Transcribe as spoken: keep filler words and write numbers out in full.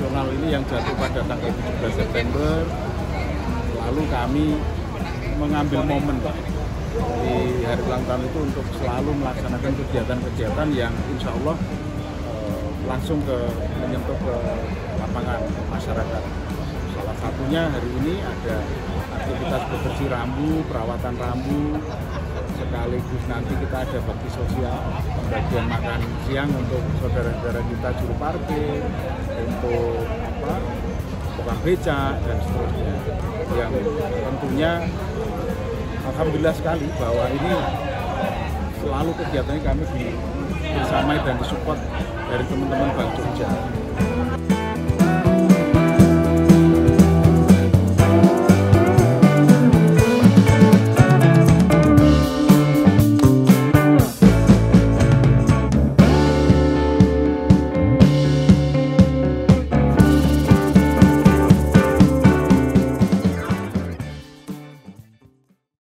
nasional ini yang jatuh pada tanggal tujuh belas September. Lalu kami mengambil momen di hari ulang tahun itu untuk selalu melaksanakan kegiatan-kegiatan yang insya Allah eh, langsung ke menyentuh ke lapangan masyarakat. Salah satunya hari ini ada aktivitas bebersih rambu, perawatan rambu, sekaligus nanti kita ada bakti sosial, pembagian makan siang untuk saudara-saudara kita juru parkir, untuk apa, tukang becak dan seterusnya. Yang tentunya alhamdulillah sekali bahwa ini selalu kegiatannya kami bersamai dan disupport dari teman-teman Bank Jogja.